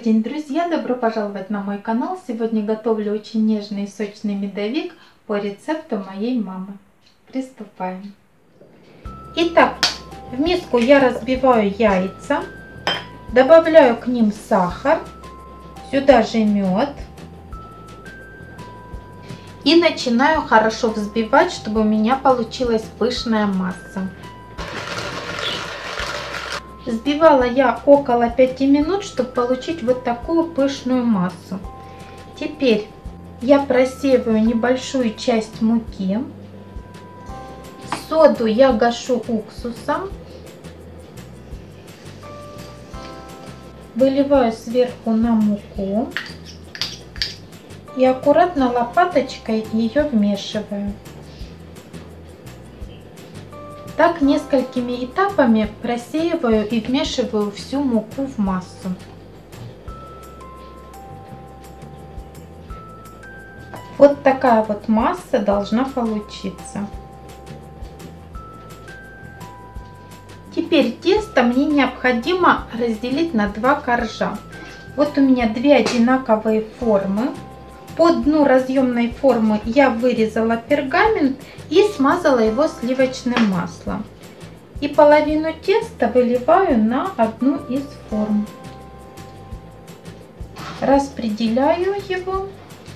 день, друзья! Добро пожаловать на мой канал! Сегодня готовлю очень нежный и сочный медовик по рецепту моей мамы. Приступаем! Итак, в миску я разбиваю яйца, добавляю к ним сахар, сюда же мед и начинаю хорошо взбивать, чтобы у меня получилась пышная масса. Взбивала я около 5 минут, чтобы получить вот такую пышную массу. Теперь я просеиваю небольшую часть муки. Соду я гашу уксусом. Выливаю сверху на муку. И аккуратно лопаточкой ее вмешиваю. Так несколькими этапами просеиваю и вмешиваю всю муку в массу. Вот такая вот масса должна получиться. Теперь тесто мне необходимо разделить на два коржа. Вот у меня две одинаковые формы. По дну разъемной формы я вырезала пергамент и смазала его сливочным маслом. И половину теста выливаю на одну из форм. Распределяю его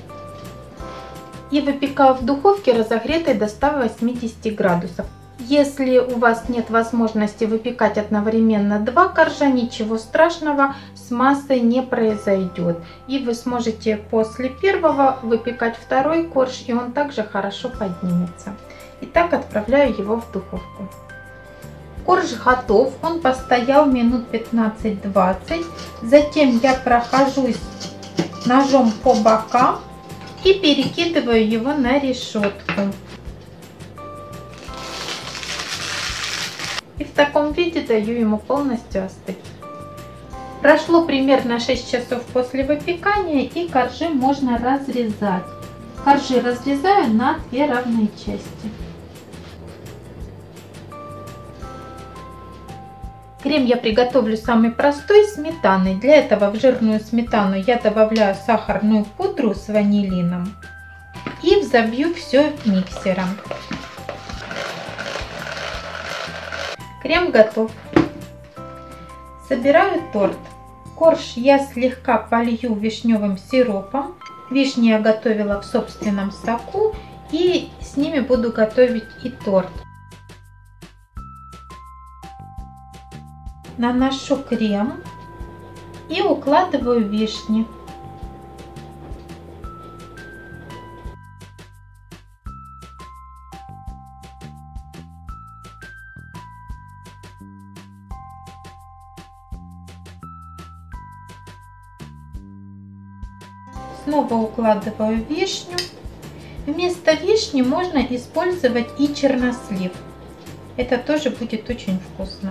и выпекаю в духовке, разогретой до 180 градусов. Если у вас нет возможности выпекать одновременно два коржа, ничего страшного с массой не произойдет. И вы сможете после первого выпекать второй корж, и он также хорошо поднимется. Итак, отправляю его в духовку. Корж готов, он постоял минут 15-20. Затем я прохожусь ножом по бокам и перекидываю его на решетку. И в таком виде даю ему полностью остыть. Прошло примерно 6 часов после выпекания, и коржи можно разрезать. Коржи разрезаю на две равные части. Крем я приготовлю самый простой, сметаной. Для этого в жирную сметану я добавляю сахарную пудру с ванилином и взобью все миксером. Крем готов. Собираю торт. Корж я слегка полью вишневым сиропом. Вишни я готовила в собственном соку, и с ними буду готовить и торт. Наношу крем и укладываю вишни. Снова укладываю вишню. Вместо вишни можно использовать и чернослив. Это тоже будет очень вкусно.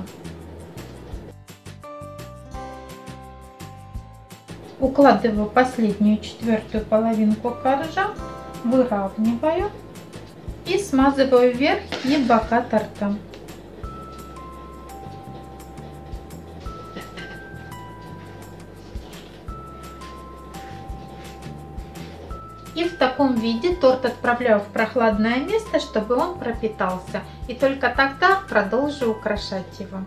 Укладываю последнюю четвертую половинку коржа, выравниваю и смазываю верх и бока торта. И в таком виде торт отправляю в прохладное место, чтобы он пропитался. И только тогда продолжу украшать его.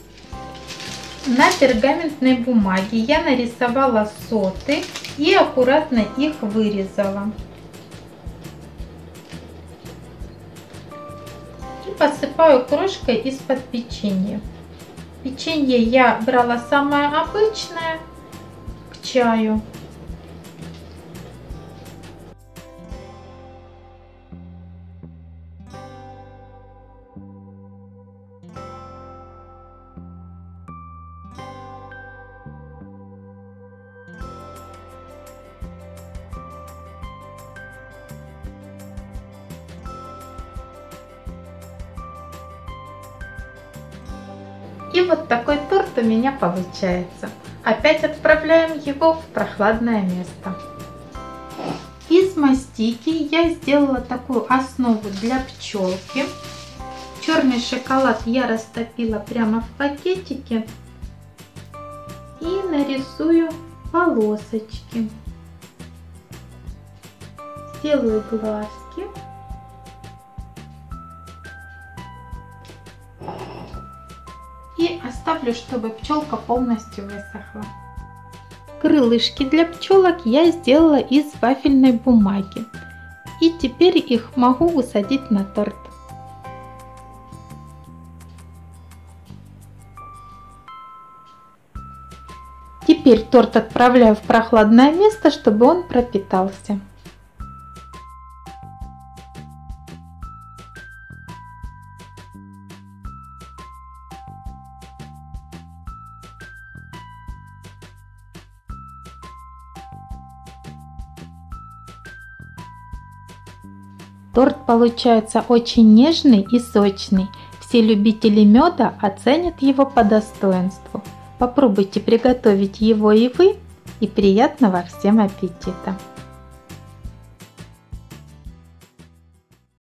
На пергаментной бумаге я нарисовала соты и аккуратно их вырезала. И посыпаю крошкой из-под печенья. Печенье я брала самое обычное к чаю. И вот такой торт у меня получается. Опять отправляем его в прохладное место. Из мастики я сделала такую основу для пчелки. Черный шоколад я растопила прямо в пакетике и нарисую полосочки. Сделаю глазки. И оставлю, чтобы пчелка полностью высохла. Крылышки для пчелок я сделала из вафельной бумаги. И теперь их могу усадить на торт. Теперь торт отправляю в прохладное место, чтобы он пропитался. Торт получается очень нежный и сочный. Все любители меда оценят его по достоинству. Попробуйте приготовить его и вы, и приятного всем аппетита!